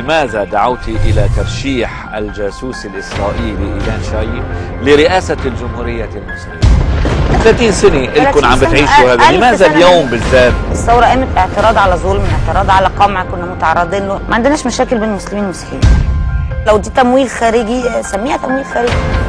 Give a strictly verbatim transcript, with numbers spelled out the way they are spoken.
لماذا دعوت إلى ترشيح الجاسوس الإسرائيلي إيلان شايب لرئاسة الجمهورية المصرية؟ ثلاثين سنة لكم عم بتعيشوا هذا، لماذا اليوم بالذات؟ الثورة قامت اعتراض على ظلم، اعتراض على قمع كنا متعرضين له، ما عندناش مشاكل بين المسلمين والمسيحيين. لو دي تمويل خارجي سميها تمويل خارجي.